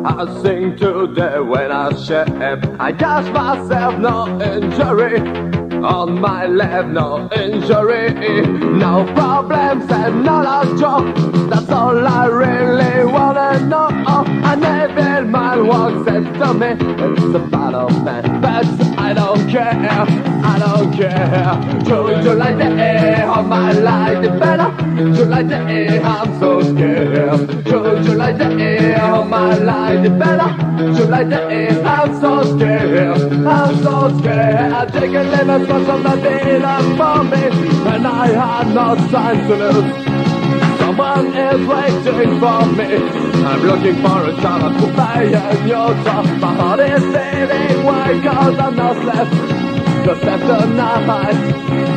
I sing today when I share. I got myself no injury. On my left, no injury. No problems and not a joke. That's all I really wanna know. An evil man once said to me, it's a battle man, but I don't care. I don't care. You like the air of my life, the better. You like the air, I'm so scared. You like the air of my life, the better. You like the air, I'm so scared. I'm so scared. I take a little touch of the day for me, and I had no time to lose. Someone is waiting for me. I'm looking for a chance to play in your top. My heart is beating wide cause I'm not left. Just after night.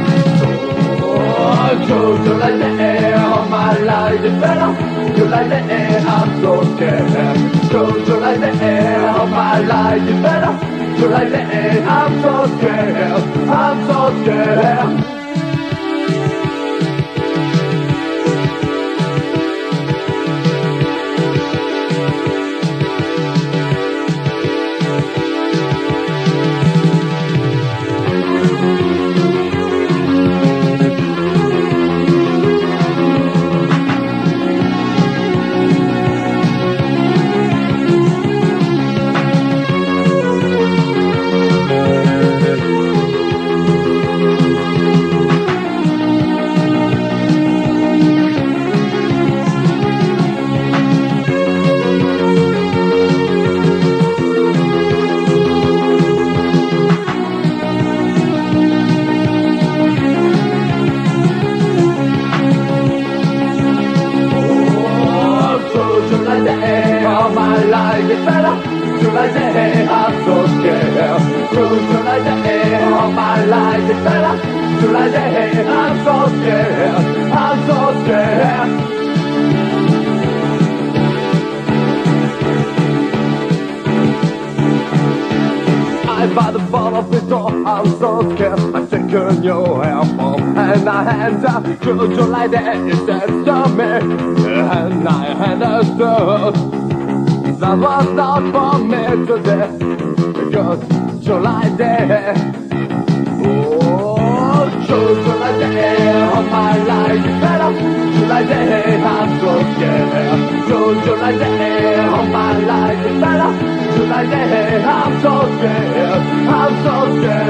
Oh, you like the air of my life, it's better. You like the air, I'm so scared. You like the air of my life, it's better. You like the air, I'm so scared. I'm so scared. It's better. You like the air, I'm so scared. You like the air of my life, it's better. You like the air, I'm so scared. I'm so scared. I by the ball of the door, I'm so scared. I'm taking your hair from, and I hand up. You like the air, it says to me, and I understood. That was not for me today, because you like the air. Oh, you like the air of my life, it's better. You like the air, I'm so scared. You like the air of my life, it's better. You like the air, I'm so scared. I'm so scared.